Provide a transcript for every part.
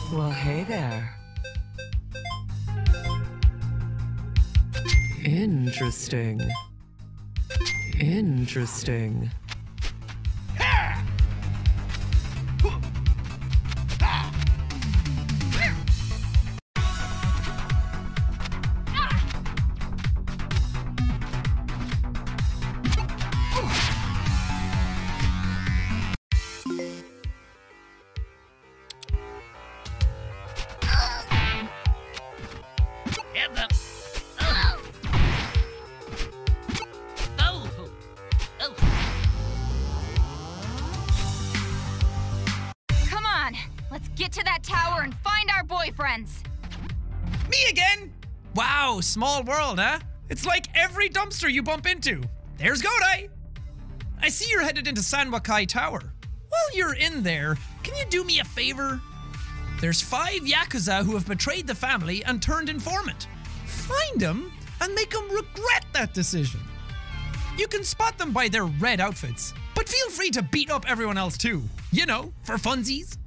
Well, hey there. Interesting. Interesting. Let's get to that tower and find our boyfriends. Me again? Wow, small world, huh? It's like every dumpster you bump into. There's Godai. I see you're headed into Sanwakai Tower. While you're in there, can you do me a favor? There's 5 Yakuza who have betrayed the family and turned informant. Find them and make them regret that decision. You can spot them by their red outfits, but feel free to beat up everyone else too. You know, for funsies.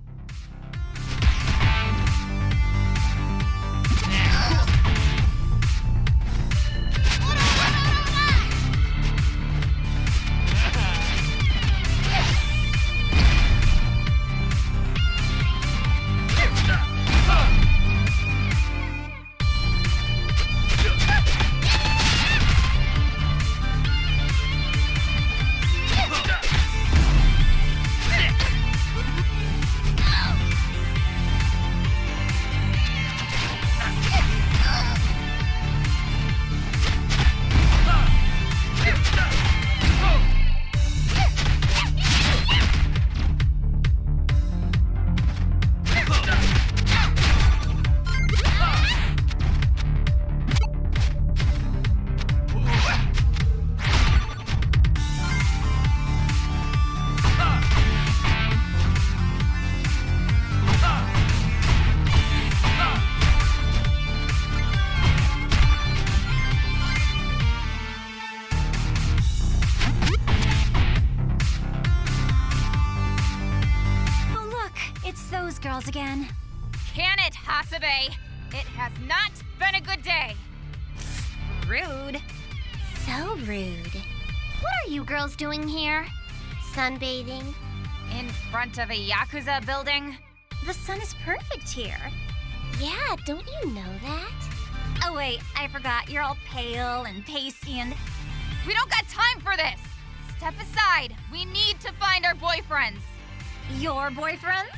Girls again. Can it, Hasebe? It has not been a good day. Rude. So rude. What are you girls doing here? Sunbathing? In front of a Yakuza building? The sun is perfect here. Yeah, don't you know that? Oh wait, I forgot. You're all pale and pasty and... We don't got time for this! Step aside. We need to find our boyfriends. Your boyfriends?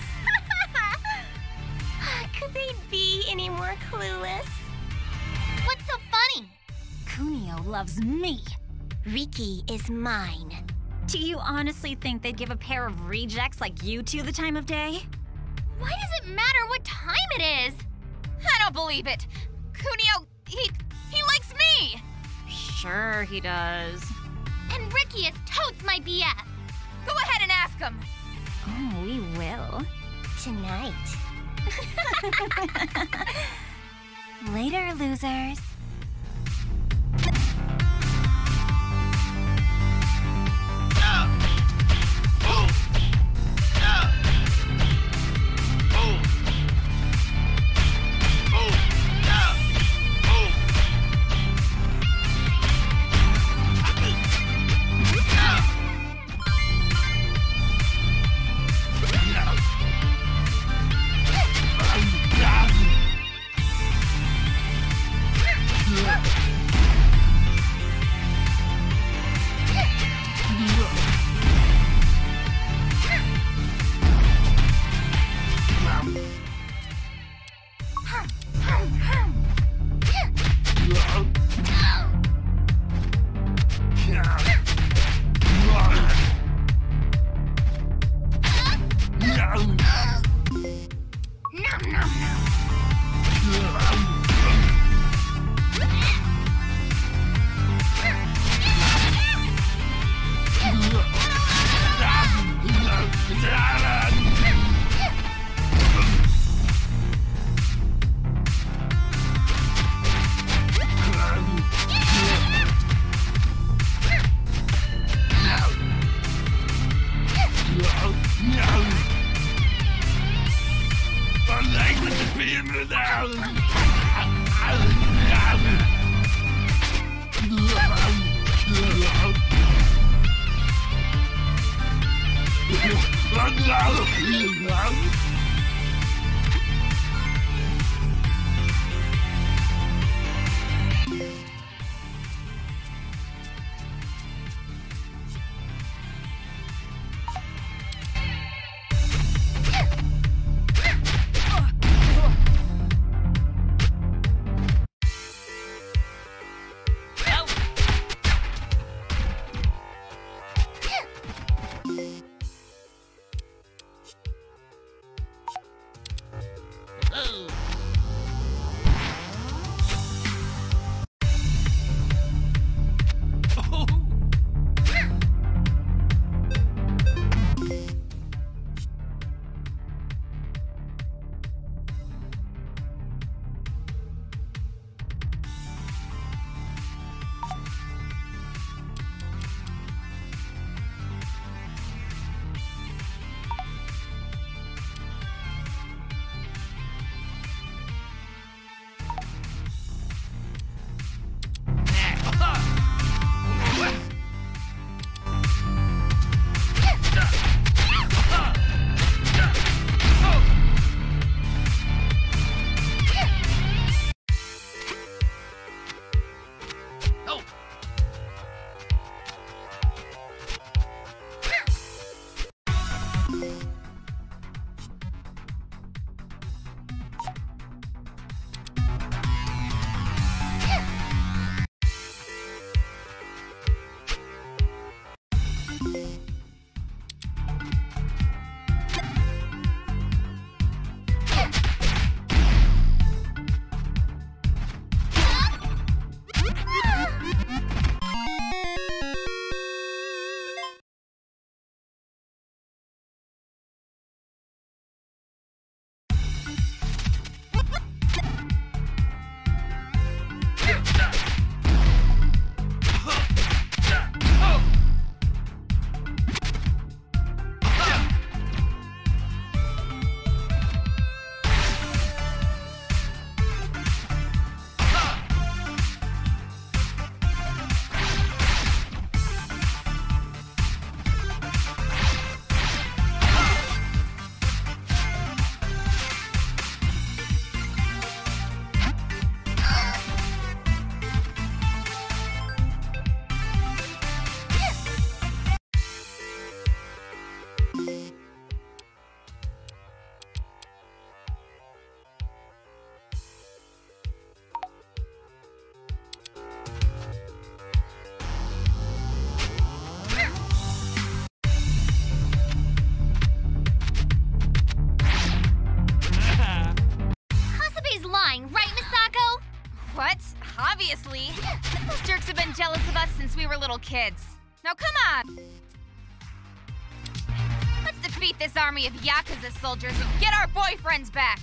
Could they be any more clueless? What's so funny? Kunio loves me. Riki is mine. Do you honestly think they'd give a pair of rejects like you two the time of day? Why does it matter what time it is? I don't believe it. Kunio, he likes me. Sure he does. And Riki is totes my BF. Go ahead and ask him. Oh, we will. Tonight. Later, losers. Obviously. Those jerks have been jealous of us since we were little kids. Now come on! Let's defeat this army of Yakuza soldiers and get our boyfriends back!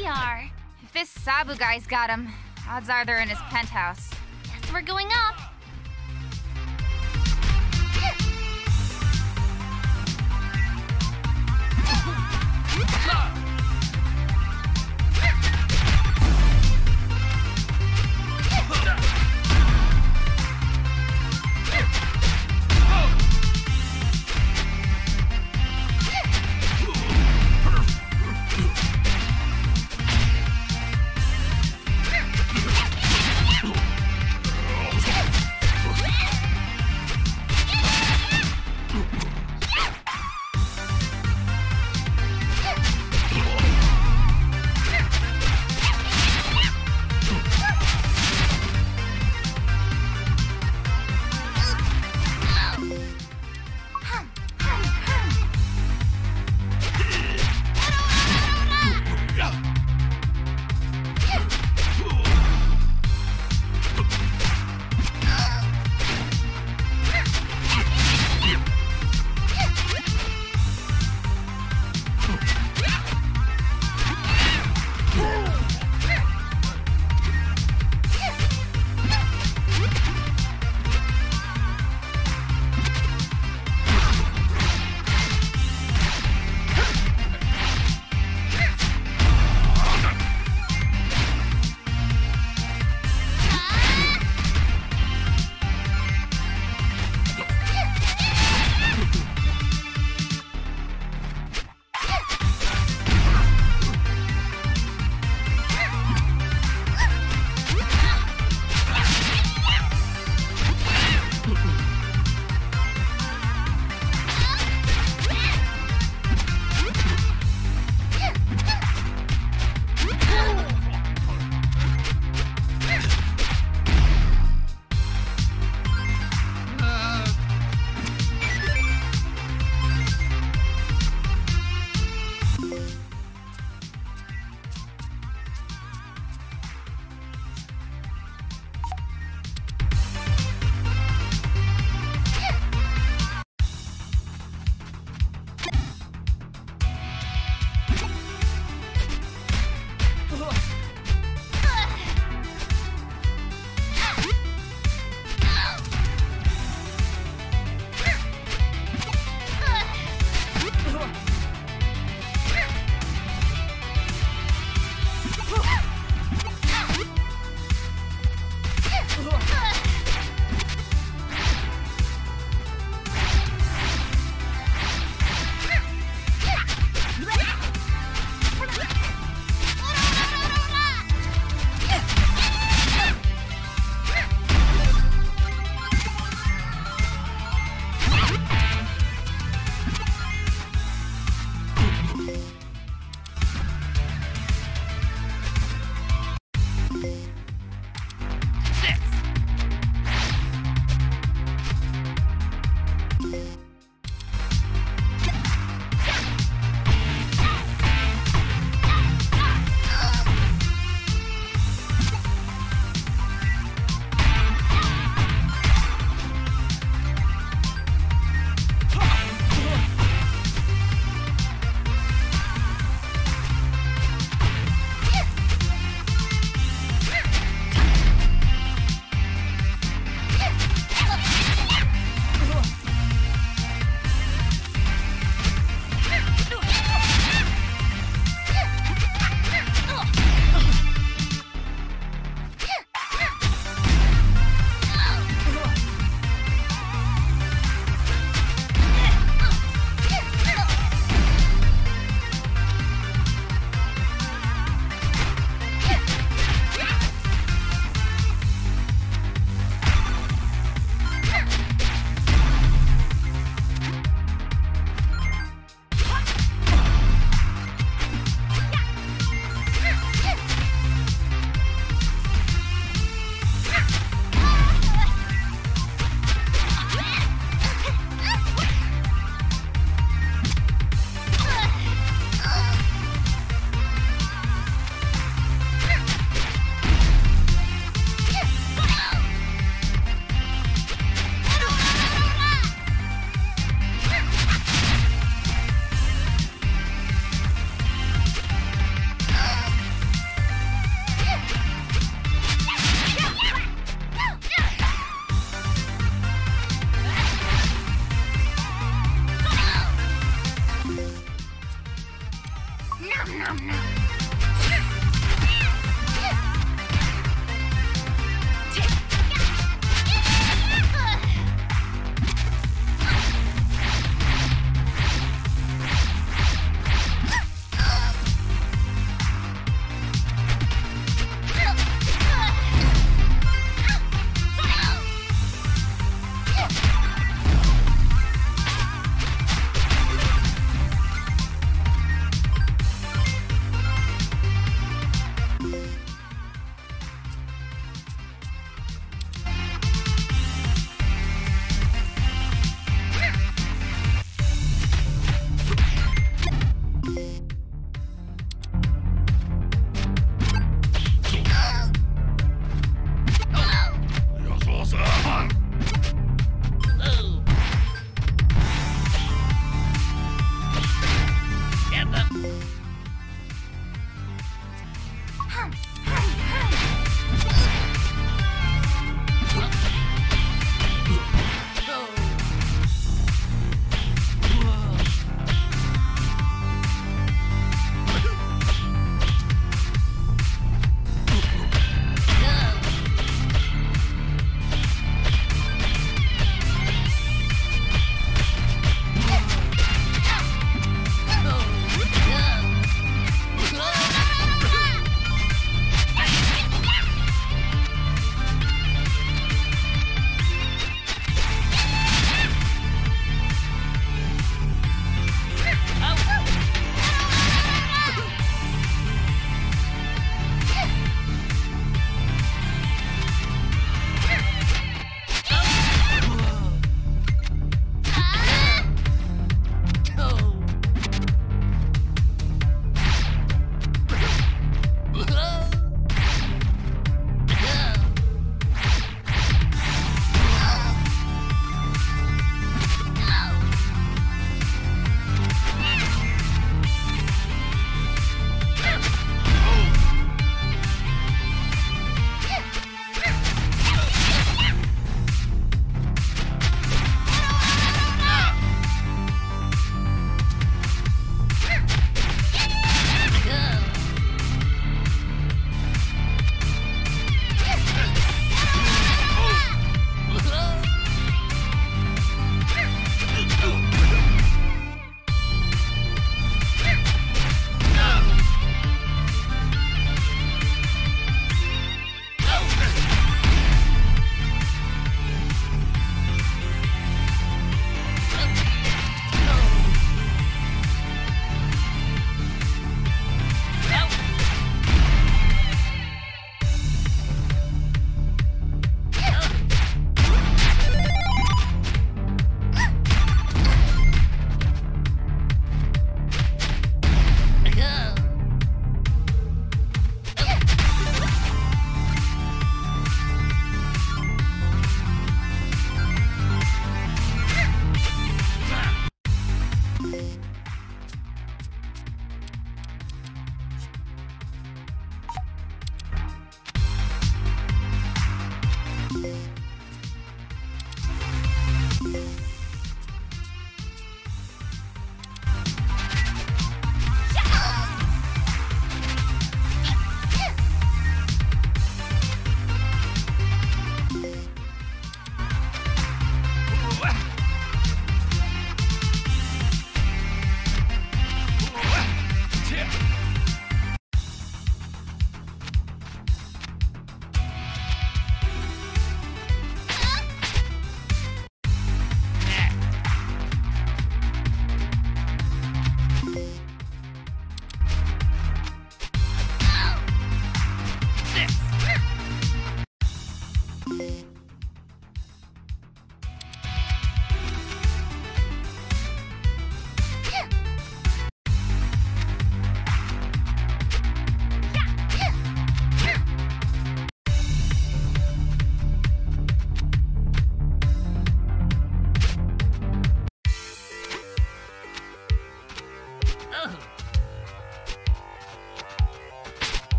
we are. If this Sabu guy's got him, odds are they're in his penthouse. Guess we're going up.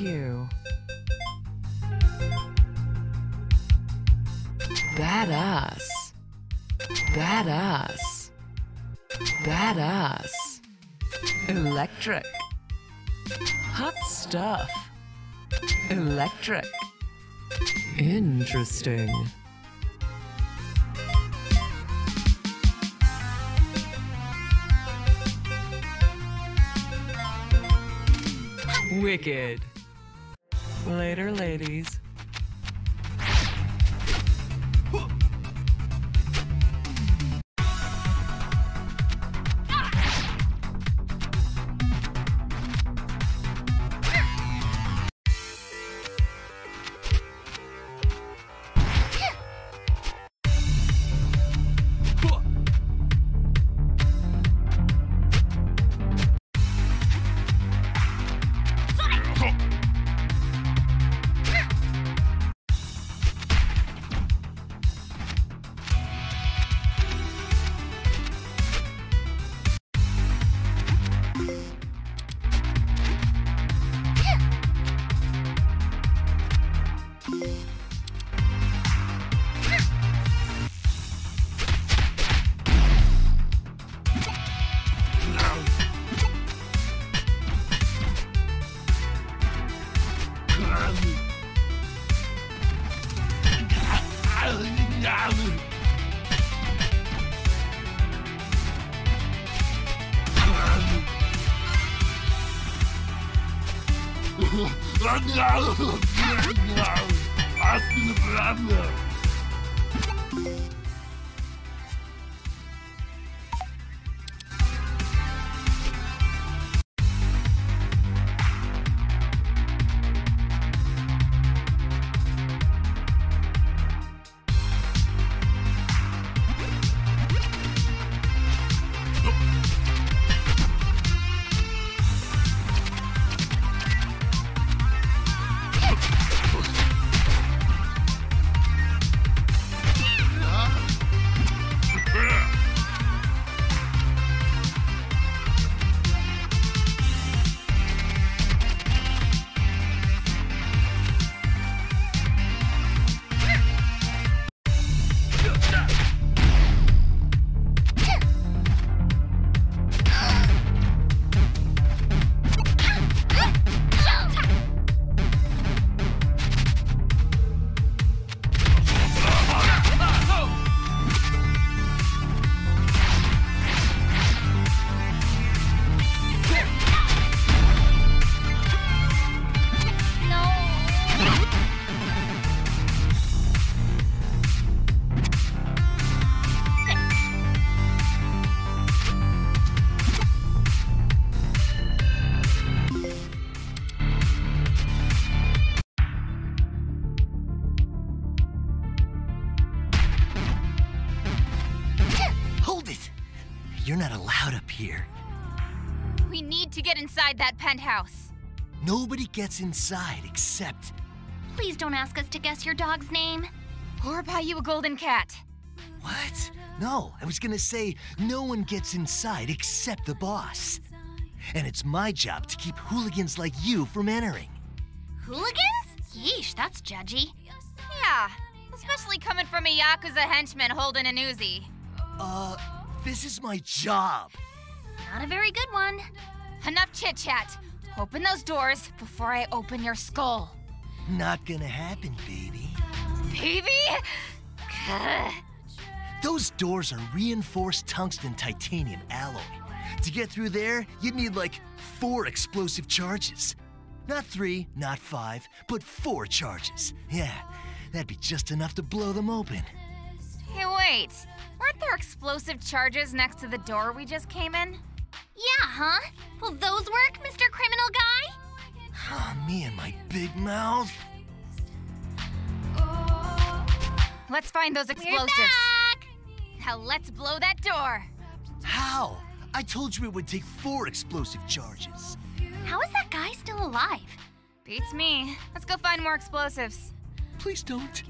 you. Badass. Badass. Badass. Electric. Hot stuff. Electric. Interesting. Wicked. Later, ladies. You're not allowed up here. We need to get inside that penthouse. Nobody gets inside except... Please don't ask us to guess your dog's name. Or buy you a golden cat. What? No, I was gonna say no one gets inside except the boss. And it's my job to keep hooligans like you from entering. Hooligans? Yeesh, that's judgy. Yeah, especially coming from a Yakuza henchman holding an Uzi. This is my job. Not a very good one. Enough chit-chat. Open those doors before I open your skull. Not gonna happen, baby. Baby? Those doors are reinforced tungsten titanium alloy. To get through there, you'd need like 4 explosive charges. Not 3, not 5, but 4 charges. Yeah, that'd be just enough to blow them open. Hey, wait. Weren't there explosive charges next to the door we just came in? Yeah, huh? Will those work, Mr. Criminal Guy? Oh, me and my big mouth. Let's find those explosives. We're back! Now let's blow that door. How? I told you it would take 4 explosive charges. How is that guy still alive? Beats me. Let's go find more explosives. Please don't.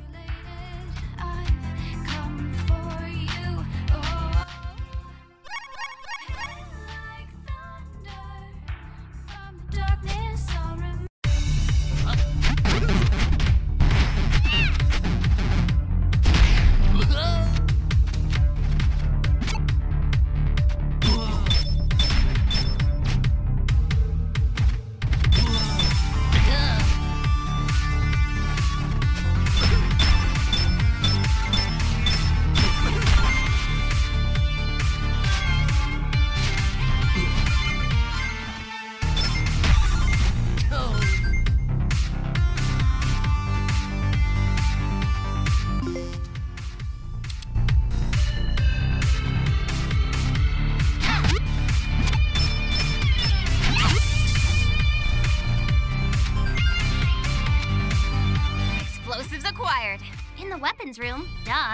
weapons room. Duh.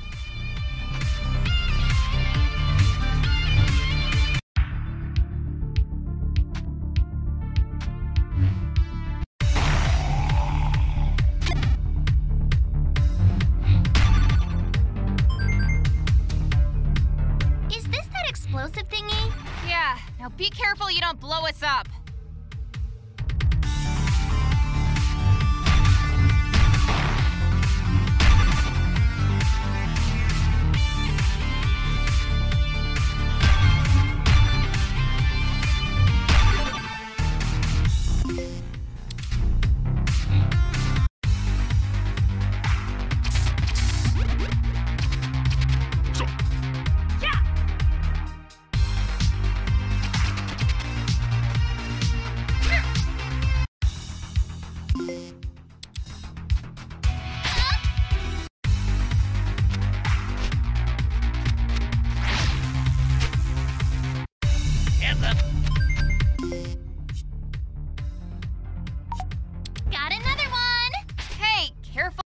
Is this that explosive thingy? Yeah, now be careful you don't blow us up. Got another one! Hey, careful.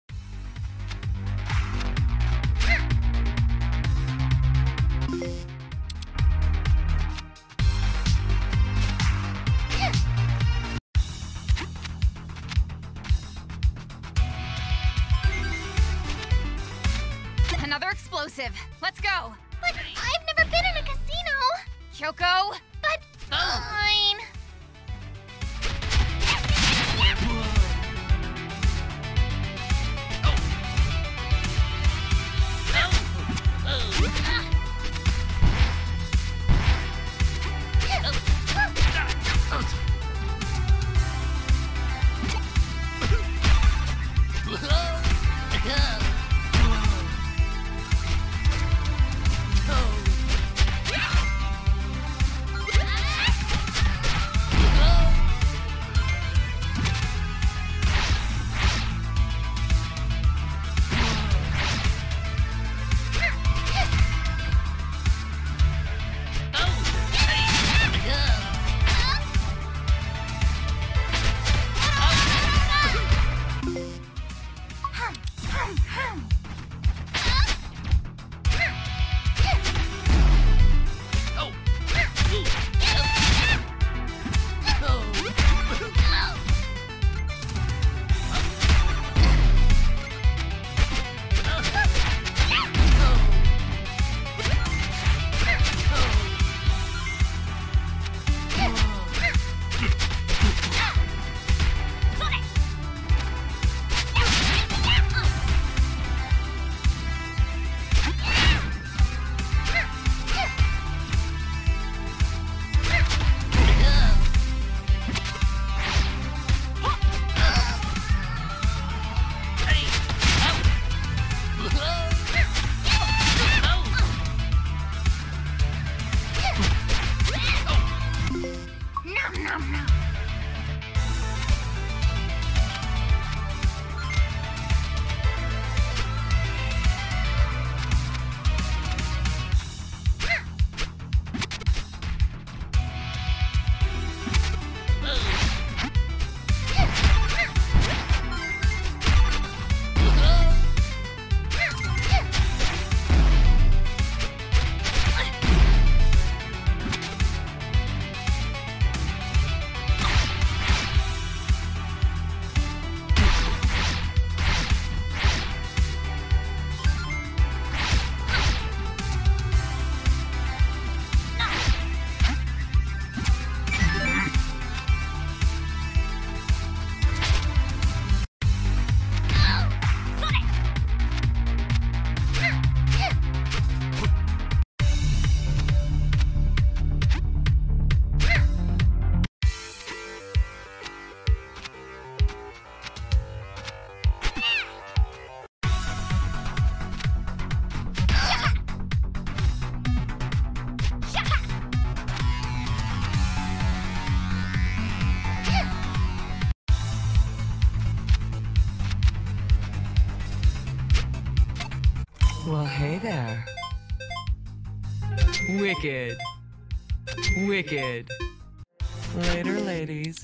Another explosive. Let's go. But I've never been in a casino! Kyoko. But fine. Well, hey there. Wicked. Wicked. Later, ladies.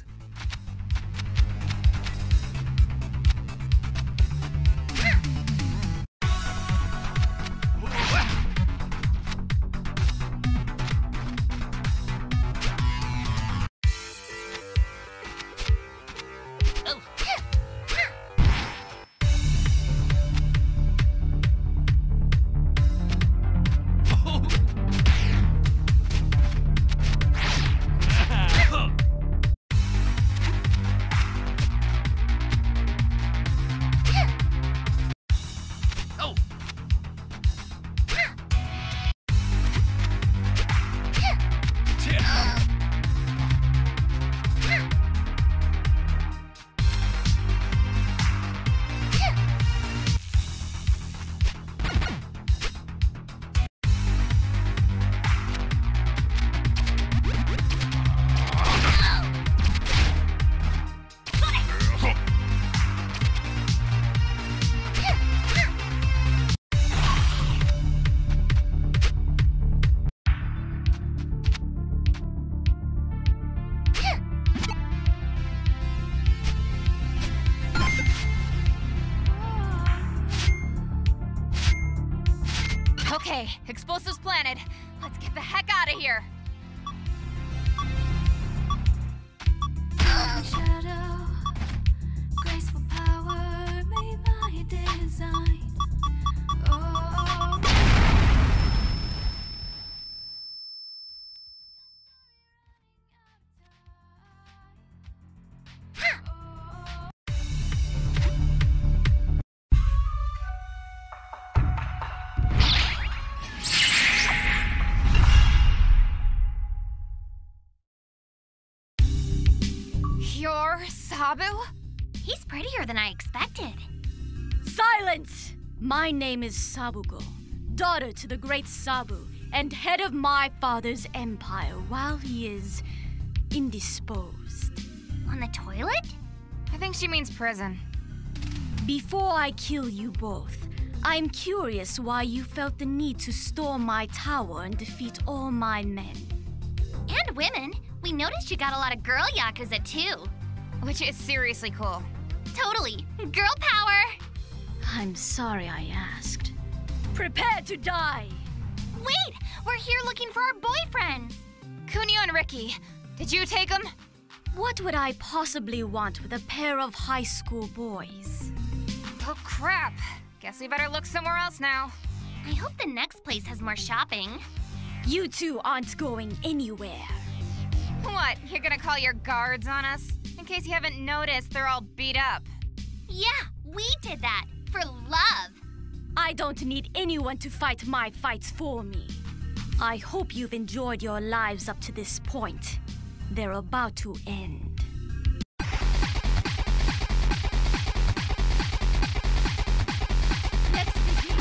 Okay, explosives planted. Let's get the heck out of here. Shadow, graceful power made by design. Oh. You're Sabu? He's prettier than I expected. Silence! My name is Sabugo, daughter to the great Sabu, and head of my father's empire while he is indisposed. On the toilet? I think she means prison. Before I kill you both, I'm curious why you felt the need to storm my tower and defeat all my men. And women. We noticed you got a lot of girl Yakuza too. Which is seriously cool. Totally. Girl power! I'm sorry I asked. Prepare to die! Wait! We're here looking for our boyfriends! Kunio and Ricky, did you take them? What would I possibly want with a pair of high school boys? Oh crap. Guess we better look somewhere else now. I hope the next place has more shopping. You two aren't going anywhere. What, you're gonna call your guards on us? In case you haven't noticed, they're all beat up. Yeah, we did that. For love. I don't need anyone to fight my fights for me. I hope you've enjoyed your lives up to this point. They're about to end. Let's begin.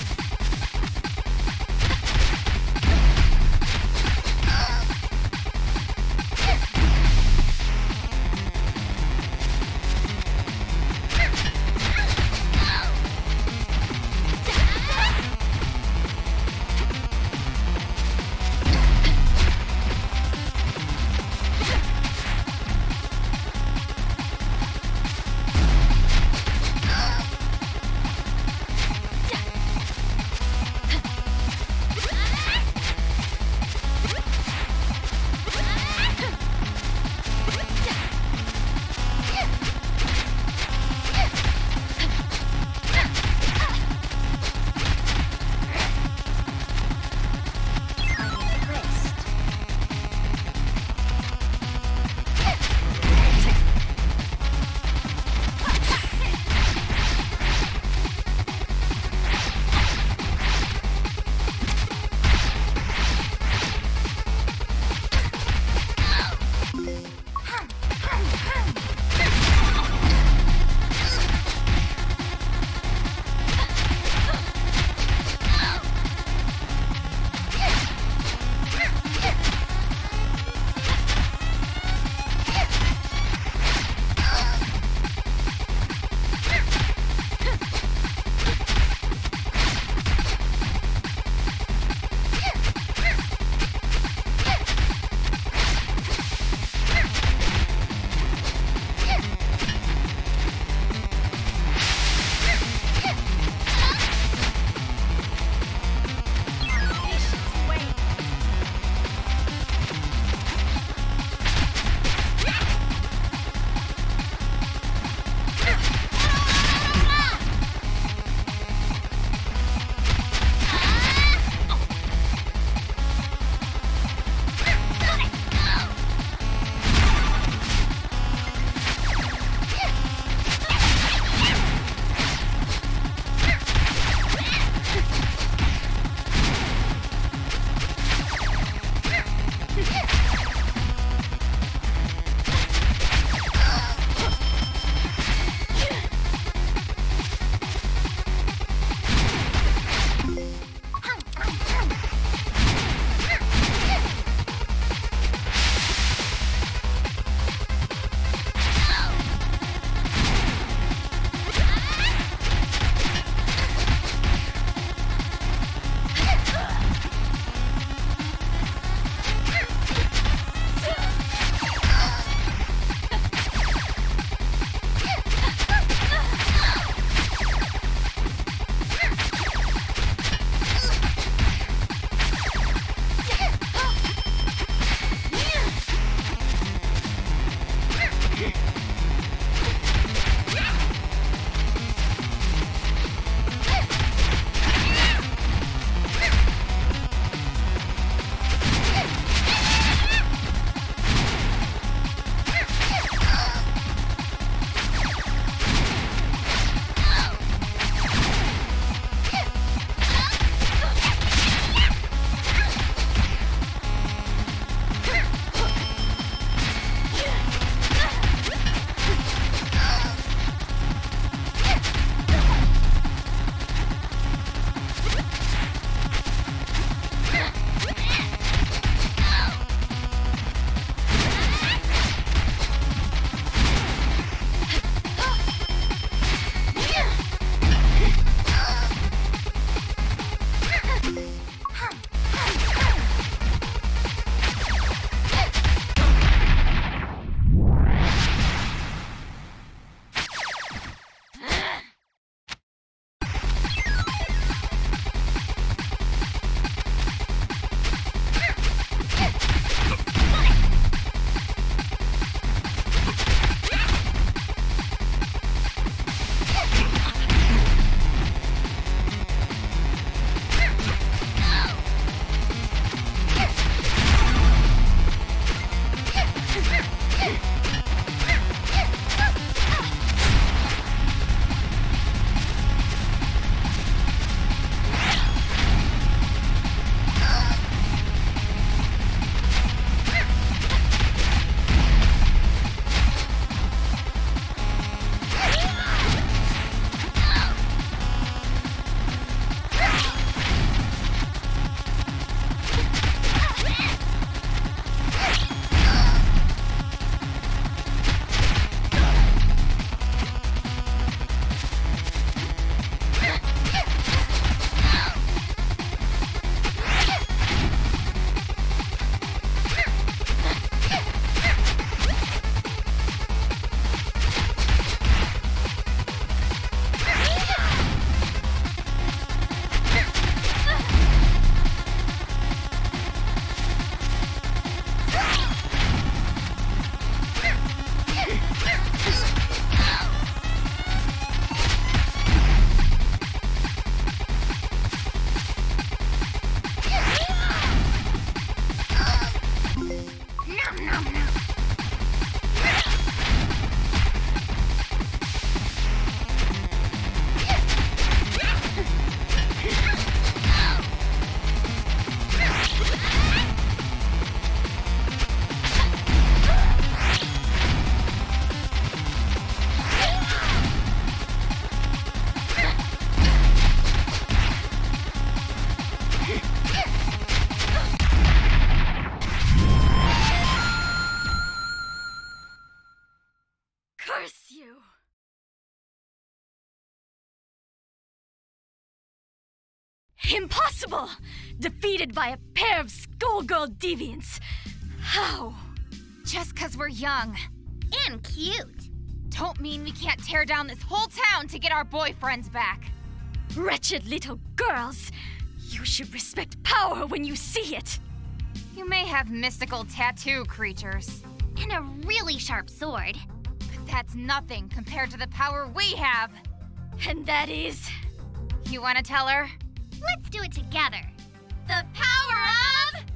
Impossible! Defeated by a pair of schoolgirl deviants. How? Just 'cause we're young. And cute. Don't mean we can't tear down this whole town to get our boyfriends back. Wretched little girls. You should respect power when you see it. You may have mystical tattoo creatures, And a really sharp sword. but that's nothing compared to the power we have. And that is... You want to tell her? Let's do it together. The power of...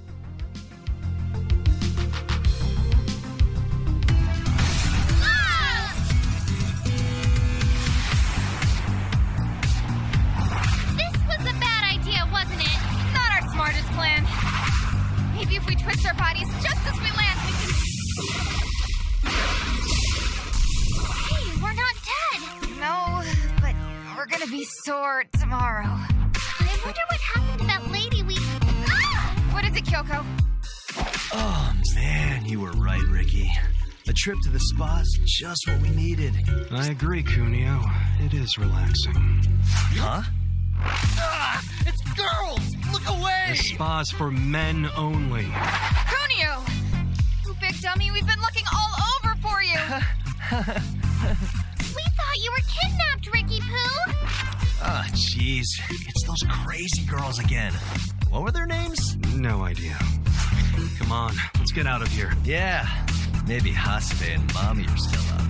love! This was a bad idea, wasn't it? Not our smartest plan. Maybe if we twist our bodies just as we land, we can... Hey, we're not dead. No, but we're gonna be sore tomorrow. I wonder what happened to that lady we... Ah! What is it, Kyoko? Oh, man, you were right, Ricky. A trip to the spa's just what we needed. I agree, Kunio. It is relaxing. Huh? Ah! It's girls! Look away! The spa's for men only. Kunio! You big dummy, we've been looking all over for you! We thought you were kidnapped, Ricky Poo. Ah, jeez. It's those crazy girls again. What were their names? No idea. Come on, let's get out of here. Yeah. Maybe Hasbe and Mommy are still up.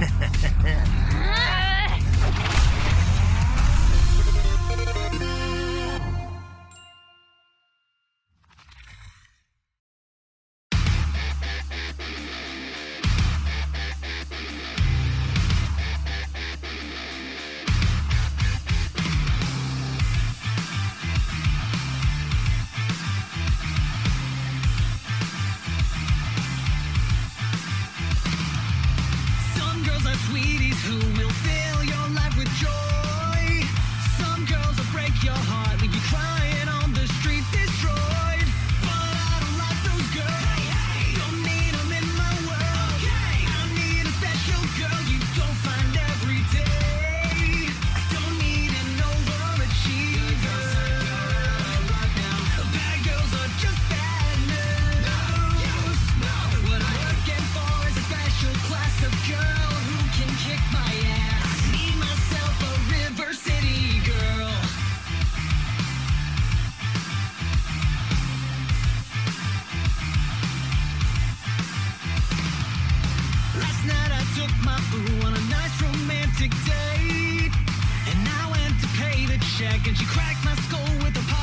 Some girls are sweeties who will fill your life with joy. Some girls will break your heart, leave you crying on the street, destroyed. But I don't like those girls. Don't need them in my world. I need a special girl you don't find every day. Don't need an overachiever. Bad girls are just bad news. What I'm looking for is a special class of girl who can kick my ass. Need myself a River City girl. Last night I took my boo on a nice romantic date, and I went to pay the check, and she cracked my skull with a